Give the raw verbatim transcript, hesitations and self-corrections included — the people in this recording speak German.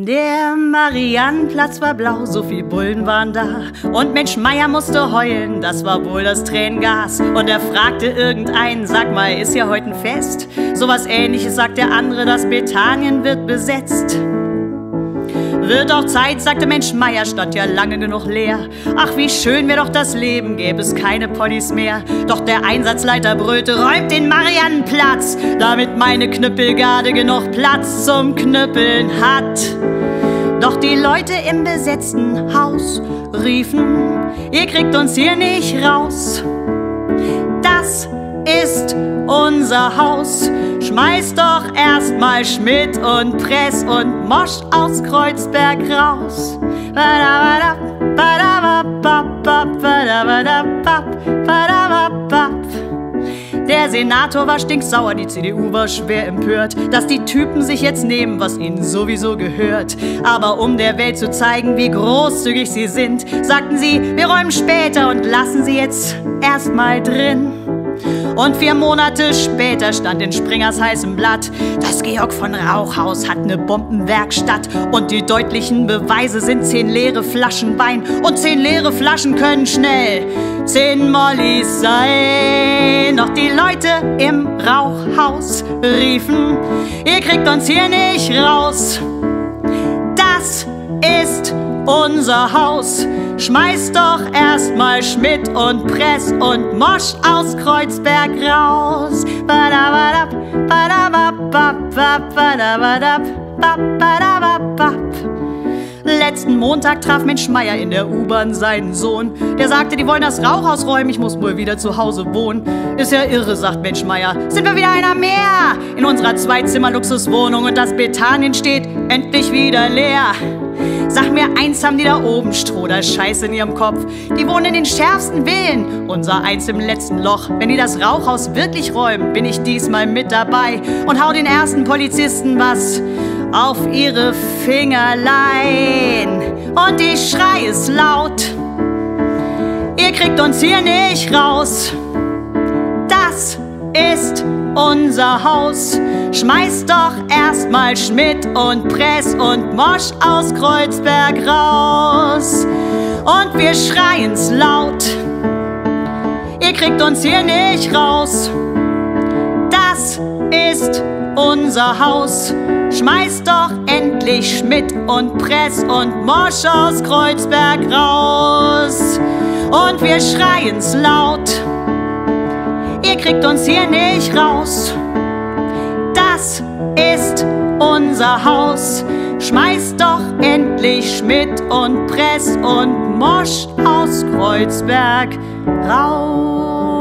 Der Mariannenplatz war blau, so viel Bullen waren da. Und Mensch Meier musste heulen, das war wohl das Tränengas. Und er fragte irgendeinen, sag mal, ist ja heute ein Fest? Sowas Ähnliches sagt der andere, das Bethanien wird besetzt. Wird auch Zeit, sagte Mensch Meier, stand ja lange genug leer. Ach, wie schön wär doch das Leben, gäbe es keine Ponys mehr. Doch der Einsatzleiter brüllte, räumt den Mariannenplatz, damit meine Knüppelgarde genug Platz zum Knüppeln hat. Doch die Leute im besetzten Haus riefen, ihr kriegt uns hier nicht raus. Das ist unser Haus. Schmeißt doch erstmal Schmidt und Press und Mosch aus Kreuzberg raus. Der Senator war stinksauer, die C D U war schwer empört, dass die Typen sich jetzt nehmen, was ihnen sowieso gehört. Aber um der Welt zu zeigen, wie großzügig sie sind, sagten sie, wir räumen später und lassen sie jetzt erstmal drin. Und vier Monate später stand in Springers heißem Blatt, das Georg von Rauchhaus hat ne Bombenwerkstatt. Und die deutlichen Beweise sind zehn leere Flaschen Wein. Und zehn leere Flaschen können schnell zehn Mollys sein. Doch die Leute im Rauchhaus riefen, ihr kriegt uns hier nicht raus. Das ist unser Haus. Schmeißt doch erstmal Schmidt und Press und Mosch aus Kreuzberg raus. Letzten Montag traf Mensch Meier in der U-Bahn seinen Sohn. Der sagte, die wollen das Rauchhaus räumen, ich muss wohl wieder zu Hause wohnen. Ist ja irre, sagt Mensch Meier, sind wir wieder einer mehr in unserer Zwei-Zimmer-Luxuswohnung und das Bethanien steht endlich wieder leer. Sag mir, eins haben die da oben, Stroh, da Scheiße in ihrem Kopf. Die wohnen in den schärfsten Villen, unser eins im letzten Loch. Wenn die das Rauchhaus wirklich räumen, bin ich diesmal mit dabei und hau den ersten Polizisten was auf ihre Fingerlein. Und ich schrei es laut, ihr kriegt uns hier nicht raus. Das ist unser Haus. Schmeißt doch erstmal Schmidt und Press und Mosch aus Kreuzberg raus. Und wir schreien's laut, ihr kriegt uns hier nicht raus. Das ist unser Haus. Schmeißt doch endlich Schmidt und Press und Mosch aus Kreuzberg raus. Und wir schreien's laut, ihr kriegt uns hier nicht raus. Das ist unser Haus. Schmeißt doch endlich Schmidt und Press und Mosch aus Kreuzberg raus.